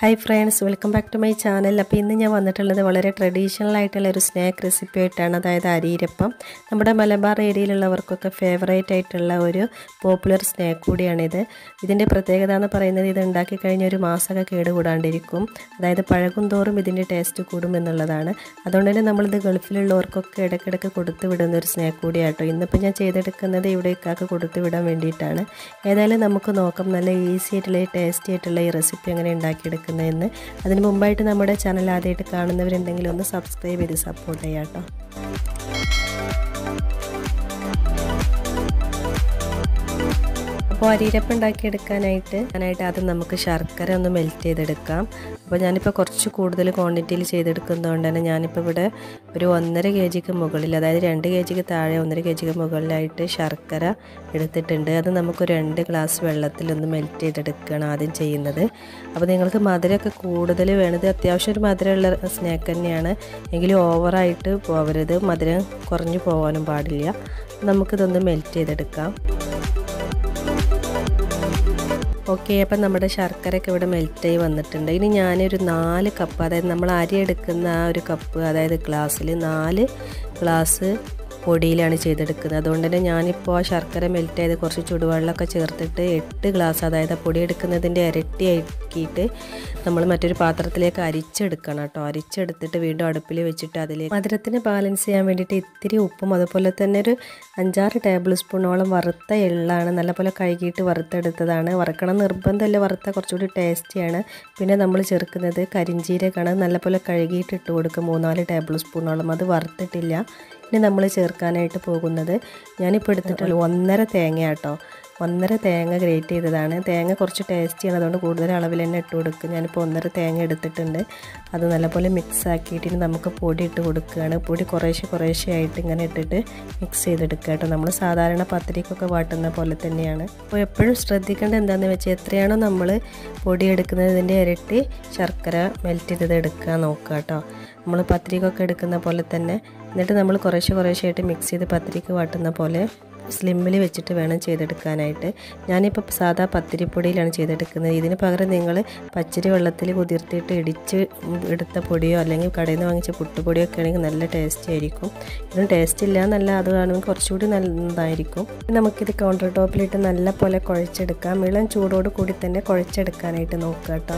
Hi friends, welcome back to my channel. അപ്പോൾ ഇന്ന് ഞാൻ വന്നിട്ടുള്ളത് വളരെ ട്രഡീഷണൽ ആയിട്ടുള്ള ഒരു സ്നാക്ക് റെസിപ്പി ആയിട്ടാണ്. അതായത് അരിയപ്പം. നമ്മുടെ മലബാർ ഏരിയയിലുള്ളവർക്കൊക്കെ ഫേവറേറ്റ് ആയിട്ടുള്ള ഒരു പോപ്പുലർ സ്നാക്ക് കൂടിയാണിത്. ഇതിൻ്റെ പ്രത്യേകത എന്ന് പറയുന്നത് ഇത് ഉണ്ടാക്കി കഴിഞ്ഞ ഒരു മാസമൊക്കെ കേടുകൂടാണ്ടിരിക്കും. അതായത് പഴകും തോറും ഇതിൻ്റെ ടേസ്റ്റ് കൂടും എന്നുള്ളതാണ്. അതുകൊണ്ട് തന്നെ നമ്മളിത് ഗൾഫിലുള്ളവർക്കൊക്കെ ഇടയ്ക്കിടയ്ക്ക് കൊടുത്തു വിടുന്ന ഒരു സ്നാക്ക് കൂടിയാട്ടോ. ഇന്നിപ്പോൾ ഞാൻ ചെയ്തെടുക്കുന്നത് ഇവിടേക്കൊക്കെ കൊടുത്തു വിടാൻ വേണ്ടിയിട്ടാണ്. ഏതായാലും നമുക്ക് നോക്കാം നല്ല ഈസി ആയിട്ടുള്ള ടേസ്റ്റി ആയിട്ടുള്ള ഈ റെസിപ്പി എങ്ങനെ ഉണ്ടാക്കിയെടുക്കുന്നത്. അതിന് മുമ്പായിട്ട് നമ്മുടെ ചാനൽ ആദ്യമായിട്ട് കാണുന്നവരുണ്ടെങ്കിൽ ഒന്ന് സബ്സ്ക്രൈബ് ചെയ്ത് സപ്പോർട്ട് ചെയ്യാം കേട്ടോ. അപ്പോൾ അരിയപ്പം ഉണ്ടാക്കിയെടുക്കാനായിട്ട് ആദ്യം നമുക്ക് ശർക്കര ഒന്ന് മെൽറ്റ് ചെയ്തെടുക്കാം. അപ്പോൾ ഞാനിപ്പോൾ കുറച്ച് കൂടുതൽ ക്വാണ്ടിറ്റിയിൽ ചെയ്തെടുക്കുന്നതുകൊണ്ട് തന്നെ ഞാനിപ്പോൾ ഇവിടെ ഒരു 1.5 kg മുകളിൽ, അതായത് 2 kg താഴെ 1.5 kg മുകളിലായിട്ട് ശർക്കര എടുത്തിട്ടുണ്ട്. അത് നമുക്ക് 2 ഗ്ലാസ് വെള്ളത്തിലൊന്ന് മെൽറ്റ് ചെയ്തെടുക്കുകയാണ് ആദ്യം ചെയ്യുന്നത്. അപ്പോൾ നിങ്ങൾക്ക് മധുരമൊക്കെ കൂടുതൽ വേണത്, അത്യാവശ്യം ഒരു മധുരമുള്ള സ്നാക്ക് തന്നെയാണ്, എങ്കിലും ഓവറായിട്ട് പോകരുത്, മധുരം കുറഞ്ഞു പോകാനും പാടില്ല. നമുക്കിതൊന്ന് മെൽറ്റ് ചെയ്തെടുക്കാം. ഓക്കെ, അപ്പം നമ്മുടെ ശർക്കരയൊക്കെ ഇവിടെ മെൽറ്റായി വന്നിട്ടുണ്ട്. ഇനി ഞാനൊരു 4 കപ്പ്, അതായത് നമ്മൾ അരി എടുക്കുന്ന ആ ഒരു കപ്പ്, അതായത് ഗ്ലാസ്സിൽ 4 ഗ്ലാസ് പൊടിയിലാണ് ചെയ്തെടുക്കുന്നത്. അതുകൊണ്ട് തന്നെ ഞാനിപ്പോൾ ആ ശർക്കര മെൽറ്റ് ചെയ്ത് കുറച്ച് ചുടുവെള്ളമൊക്കെ ചേർത്തിട്ട് 8 ഗ്ലാസ്, അതായത് പൊടി എടുക്കുന്നതിൻ്റെ ഇരട്ടി ആക്കിയിട്ട് നമ്മൾ മറ്റൊരു പാത്രത്തിലേക്ക് അരിച്ചെടുക്കണം കേട്ടോ. അരിച്ചെടുത്തിട്ട് വീണ്ടും അടുപ്പിൽ വെച്ചിട്ട് അതിലേക്ക് മധുരത്തിന് ബാലൻസ് ചെയ്യാൻ വേണ്ടിയിട്ട് ഇത്തിരി ഉപ്പും അതുപോലെ തന്നെ ഒരു 5-6 ടേബിൾ സ്പൂണോളം വറുത്ത എള്ളാണ്, നല്ലപോലെ കഴുകിയിട്ട് വറുത്തെടുത്തതാണ്. വറുക്കണം നിർബന്ധമല്ല, വറുത്ത കുറച്ചുകൂടി ടേസ്റ്റിയാണ്. പിന്നെ നമ്മൾ ചേർക്കുന്നത് കരിഞ്ജീരകമാണ്, നല്ലപോലെ കഴുകിയിട്ട് ഇട്ട് കൊടുക്കും 3-4 ടേബിൾ സ്പൂണോളം. അത് വറുത്തിട്ടില്ല. ഇനി നമ്മൾ ചേർക്കാനായിട്ട് പോകുന്നത് ഞാനിപ്പോൾ എടുത്തിട്ടുള്ള 1.5 തേങ്ങ കേട്ടോ. 1.5 തേങ്ങ ഗ്രേറ്റ് ചെയ്തതാണ്. തേങ്ങ കുറച്ച് ടേസ്റ്റിയാണ്, അതുകൊണ്ട് കൂടുതൽ അളവിൽ തന്നെ ഇട്ട് കൊടുക്കും. ഞാനിപ്പോൾ 1.5 തേങ്ങ എടുത്തിട്ടുണ്ട്. അത് നല്ലപോലെ മിക്സ് ആക്കിയിട്ട് നമുക്ക് പൊടി ഇട്ട് കൊടുക്കുകയാണ്. പൊടി കുറേശ്ശെ ആയിട്ട് ഇങ്ങനെ ഇട്ടിട്ട് മിക്സ് ചെയ്തെടുക്കുക കേട്ടോ. നമ്മൾ സാധാരണ പത്തിരിക്കൊക്കെ വാട്ടുന്ന പോലെ തന്നെയാണ്. അപ്പോൾ എപ്പോഴും ശ്രദ്ധിക്കേണ്ടത് എന്താണെന്ന് വെച്ചാൽ എത്രയാണോ നമ്മൾ പൊടി എടുക്കുന്നത് ഇതിൻ്റെ ഇരട്ടി ശർക്കര മെൽറ്റ് ചെയ്തത് എടുക്കുക നോക്കുക കേട്ടോ. നമ്മൾ പത്തിരിക്കൊക്കെ എടുക്കുന്ന പോലെ തന്നെ. എന്നിട്ട് നമ്മൾ കുറേശ്ശെ ആയിട്ട് മിക്സ് ചെയ്ത് പത്തിരിക്ക് വാട്ടുന്ന പോലെ സ്ലിമ്മിൽ വെച്ചിട്ട് വേണം ചെയ്തെടുക്കാനായിട്ട്. ഞാനിപ്പോൾ സാധാ പത്തിരിപ്പൊടിയിലാണ് ചെയ്തെടുക്കുന്നത്. ഇതിന് പകരം നിങ്ങൾ പച്ചരി വെള്ളത്തിൽ കുതിർത്തിയിട്ട് ഇടിച്ച് എടുത്ത പൊടിയോ അല്ലെങ്കിൽ കടയിൽ നിന്ന് വാങ്ങിച്ച പുട്ടുപൊടിയോ ഒക്കെ ആണെങ്കിൽ നല്ല ടേസ്റ്റി ആയിരിക്കും. ഇതിന് ടേസ്റ്റ് ഇല്ല എന്നല്ല, അത് കാണുമ്പോൾ കുറച്ചുകൂടി നല്ലതായിരിക്കും. നമുക്കിത് കൗണ്ടർ ടോപ്പിലിട്ട് നല്ല പോലെ കുഴച്ചെടുക്കാം. ഇളം ചൂടോട് കൂടി തന്നെ കുഴച്ചെടുക്കാനായിട്ട് നോക്കുക കേട്ടോ.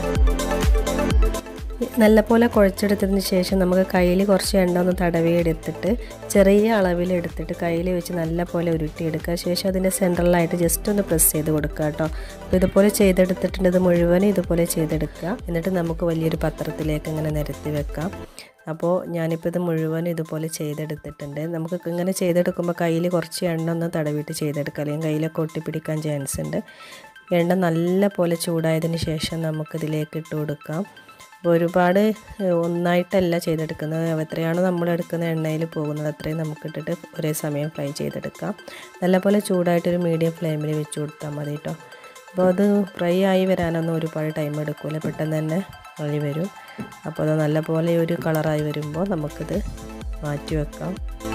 നല്ലപോലെ കുഴച്ചെടുത്തതിന് ശേഷം നമുക്ക് കയ്യിൽ കുറച്ച് എണ്ണ ഒന്ന് തടവി എടുത്തിട്ട് ചെറിയ അളവിലെടുത്തിട്ട് കയ്യിൽ വെച്ച് നല്ലപോലെ ഉരുട്ടിയെടുക്കുക. ശേഷം അതിൻ്റെ സെൻട്രലായിട്ട് ജസ്റ്റ് ഒന്ന് പ്രസ് ചെയ്ത് കൊടുക്കുക കേട്ടോ. അപ്പോൾ ഇതുപോലെ ചെയ്തെടുത്തിട്ടുണ്ട്. ഇത് മുഴുവനും ഇതുപോലെ ചെയ്തെടുക്കുക. എന്നിട്ട് നമുക്ക് വലിയൊരു പത്രത്തിലേക്ക് ഇങ്ങനെ നിരത്തി വെക്കാം. അപ്പോൾ ഞാനിപ്പോൾ ഇത് മുഴുവനും ഇതുപോലെ ചെയ്തെടുത്തിട്ടുണ്ട്. നമുക്ക് ഇങ്ങനെ ചെയ്തെടുക്കുമ്പോൾ കയ്യിൽ കുറച്ച് എണ്ണ ഒന്ന് തടവിയിട്ട് ചെയ്തെടുക്കുക, അല്ലെങ്കിൽ കയ്യിലൊക്കെ ഒട്ടിപ്പിടിക്കാൻ ചാൻസ് ഉണ്ട്. എണ്ണ നല്ല പോലെ ചൂടായതിന് ശേഷം നമുക്കിതിലേക്ക് ഇട്ട് കൊടുക്കാം. ഒരുപാട് ഒന്നായിട്ടല്ല ചെയ്തെടുക്കുന്നത്, എത്രയാണോ നമ്മൾ എടുക്കുന്ന എണ്ണയിൽ പോകുന്നത് അത്രയും നമുക്കിട്ടിട്ട് ഒരേ സമയം ഫ്രൈ ചെയ്തെടുക്കാം. നല്ലപോലെ ചൂടായിട്ടൊരു മീഡിയം ഫ്ലെയിമിൽ വെച്ച് കൊടുത്താൽ മതി കേട്ടോ. അപ്പോൾ അത് ഫ്രൈ ആയി വരാനൊന്നും ഒരുപാട് ടൈം എടുക്കില്ല, പെട്ടെന്ന് തന്നെ ആയി വരും. അപ്പോൾ അത് നല്ലപോലെ ഒരു കളറായി വരുമ്പോൾ നമുക്കിത് മാറ്റി വെക്കാം.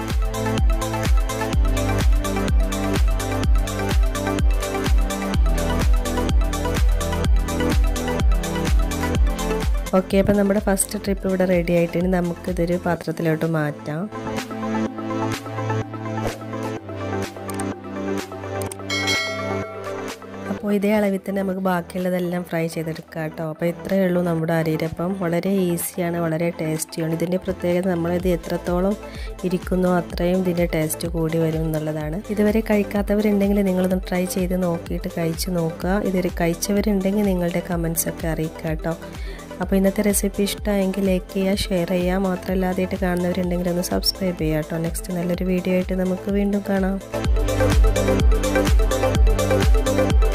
ഓക്കെ, അപ്പോൾ നമ്മുടെ ഫസ്റ്റ് ട്രിപ്പ് ഇവിടെ റെഡി ആയിട്ട് ഇനി നമുക്കിതൊരു പാത്രത്തിലോട്ട് മാറ്റാം. അപ്പോൾ ഇതേ അളവിൽ തന്നെ നമുക്ക് ബാക്കിയുള്ളതെല്ലാം ഫ്രൈ ചെയ്തെടുക്കാം കേട്ടോ. അപ്പോൾ ഇത്രയേ ഉള്ളൂ നമ്മുടെ അരിയപ്പം. വളരെ ഈസിയാണ്, വളരെ ടേസ്റ്റിയാണ്. ഇതിൻ്റെ പ്രത്യേകത നമ്മളിത് എത്രത്തോളം ഇരിക്കുന്നോ അത്രയും ഇതിൻ്റെ ടേസ്റ്റ് കൂടി വരും എന്നുള്ളതാണ്. ഇതുവരെ കഴിക്കാത്തവരുണ്ടെങ്കിൽ നിങ്ങളൊന്ന് ട്രൈ ചെയ്ത് നോക്കിയിട്ട് കഴിച്ച് നോക്കുക. ഇതുവരെ കഴിച്ചവരുണ്ടെങ്കിൽ നിങ്ങളുടെ കമൻസൊക്കെ അറിയിക്കുക കേട്ടോ. അപ്പോൾ ഇന്നത്തെ റെസിപ്പി ഇഷ്ടമായെങ്കിൽ ലൈക്ക് ചെയ്യുക, ഷെയർ ചെയ്യുക. മാത്രമല്ല ആദ്യമായിട്ട് കാണുന്നവരുണ്ടെങ്കിൽ ഒന്ന് സബ്സ്ക്രൈബ് ചെയ്യുക കേട്ടോ. നെക്സ്റ്റ് നല്ലൊരു വീഡിയോ ആയിട്ട് നമുക്ക് വീണ്ടും കാണാം.